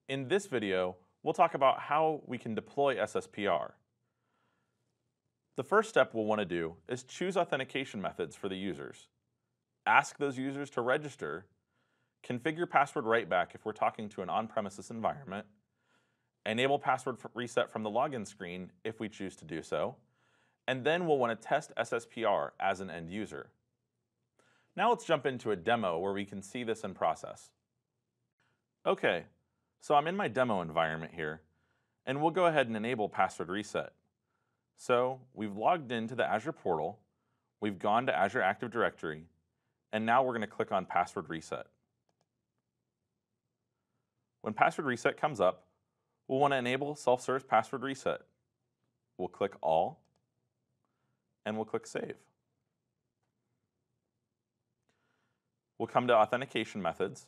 In this video, we'll talk about how we can deploy SSPR. The first step we'll want to do is choose authentication methods for the users. Ask those users to register, configure password write-back if we're talking to an on-premises environment, enable password reset from the login screen if we choose to do so, and then we'll want to test SSPR as an end user. Now let's jump into a demo where we can see this in process. Okay, so I'm in my demo environment here, and we'll go ahead and enable password reset. So we've logged into the Azure portal, we've gone to Azure Active Directory, and now we're going to click on password reset. When password reset comes up, we'll want to enable self-service password reset. We'll click all, and we'll click save. We'll come to authentication methods,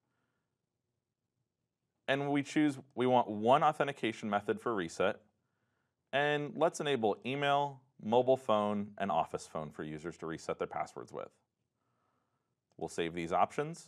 and we want one authentication method for reset, and let's enable email, mobile phone, and office phone for users to reset their passwords with. We'll save these options.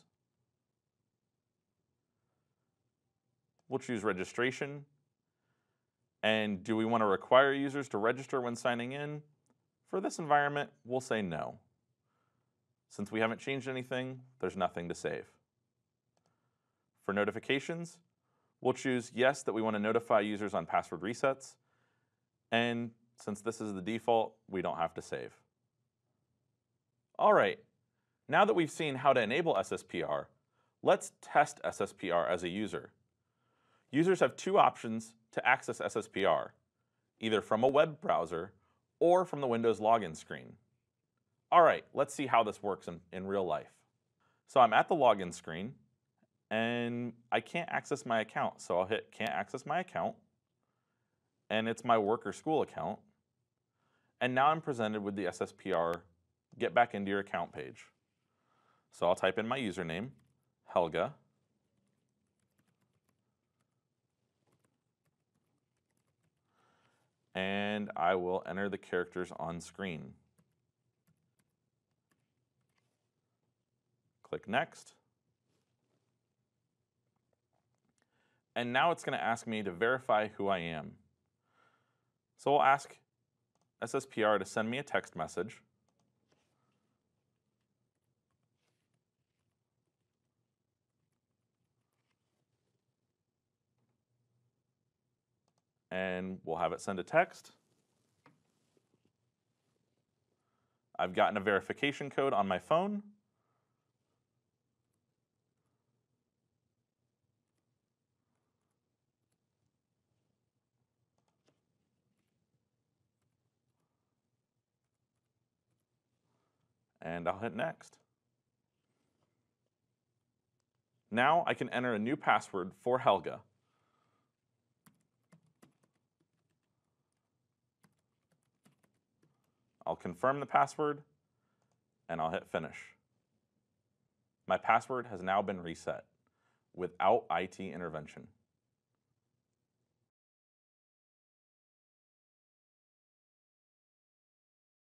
We'll choose registration. And do we want to require users to register when signing in? For this environment, we'll say no. Since we haven't changed anything, there's nothing to save. For notifications, we'll choose yes that we want to notify users on password resets. And since this is the default, we don't have to save. All right, now that we've seen how to enable SSPR, let's test SSPR as a user. Users have two options to access SSPR, either from a web browser or from the Windows login screen. All right, let's see how this works in real life. So I'm at the login screen, and I can't access my account, so I'll hit can't access my account, and it's my work or school account. And now I'm presented with the SSPR get back into your account page. So I'll type in my username, Helga, and I will enter the characters on screen. Click Next. And now it's going to ask me to verify who I am. So we'll ask SSPR to send me a text message. And we'll have it send a text. I've gotten a verification code on my phone. And I'll hit next. Now I can enter a new password for Helga. I'll confirm the password, and I'll hit finish. My password has now been reset without IT intervention.